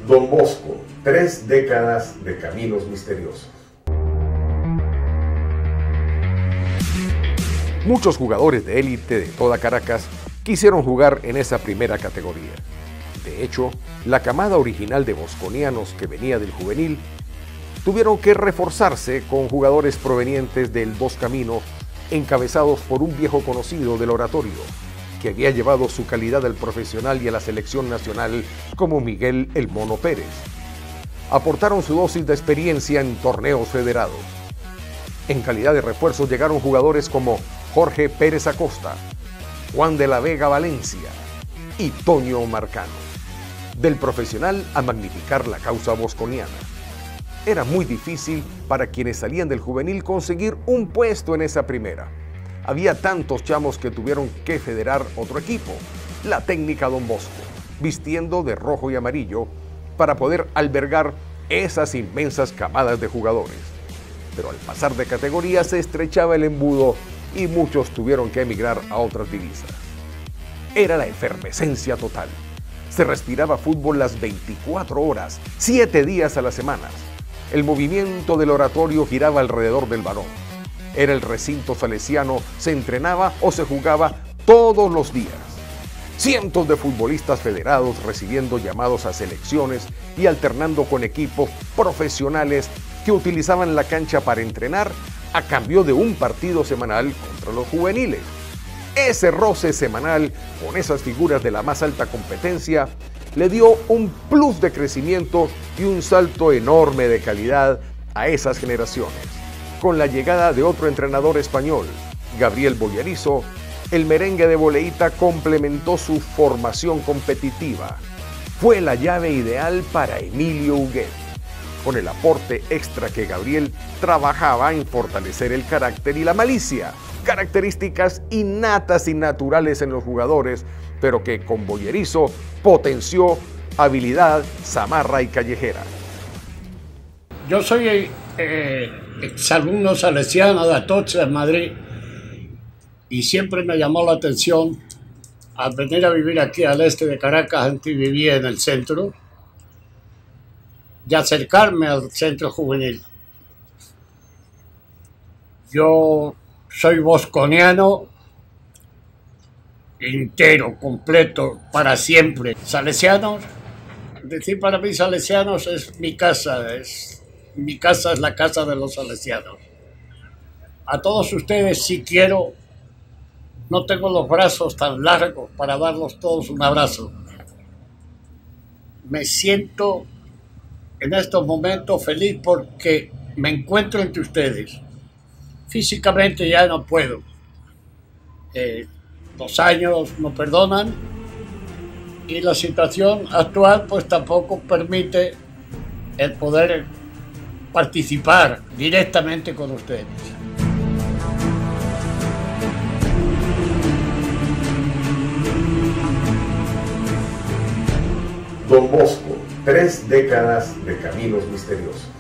Don Bosco, 3 décadas de caminos misteriosos. Muchos jugadores de élite de toda Caracas quisieron jugar en esa primera categoría. De hecho, la camada original de bosconianos que venía del juvenil tuvieron que reforzarse con jugadores provenientes del Dos Camino, encabezados por un viejo conocido del oratorio, que había llevado su calidad al profesional y a la selección nacional como Miguel El Mono Pérez. Aportaron su dosis de experiencia en torneos federados. En calidad de refuerzos llegaron jugadores como Jorge Pérez Acosta, Juan de la Vega Valencia y Toño Marcano. Del profesional a magnificar la causa bosconiana. Era muy difícil para quienes salían del juvenil conseguir un puesto en esa primera. Había tantos chamos que tuvieron que federar otro equipo, la técnica Don Bosco, vistiendo de rojo y amarillo para poder albergar esas inmensas camadas de jugadores. Pero al pasar de categoría se estrechaba el embudo y muchos tuvieron que emigrar a otras divisas. Era la efervescencia total. Se respiraba fútbol las 24 horas, 7 días a la semana. El movimiento del oratorio giraba alrededor del balón. Era el recinto salesiano, se entrenaba o se jugaba todos los días. Cientos de futbolistas federados recibiendo llamados a selecciones y alternando con equipos profesionales que utilizaban la cancha para entrenar a cambio de un partido semanal contra los juveniles. Ese roce semanal con esas figuras de la más alta competencia le dio un plus de crecimiento y un salto enorme de calidad a esas generaciones. Con la llegada de otro entrenador español, Gabriel Boyarizo, el merengue de Boleita complementó su formación competitiva. Fue la llave ideal para Emilio Huguet, con el aporte extra que Gabriel trabajaba en fortalecer el carácter y la malicia, características innatas y naturales en los jugadores, pero que con Boyarizo potenció habilidad, zamarra y callejera. Yo soy exalumno salesiano de Atocha, en Madrid, y siempre me llamó la atención al venir a vivir aquí al este de Caracas. Antes vivía en el centro, y acercarme al centro juvenil. Yo soy bosconiano entero, completo, para siempre. Salesianos, decir para mí salesianos es mi casa, mi casa es la casa de los salesianos. A todos ustedes, si quiero, no tengo los brazos tan largos para darlos todos un abrazo. Me siento en estos momentos feliz porque me encuentro entre ustedes. Físicamente ya no puedo. Los años no perdonan y la situación actual pues tampoco permite el poder participar directamente con ustedes. Don Bosco, 3 décadas de caminos misteriosos.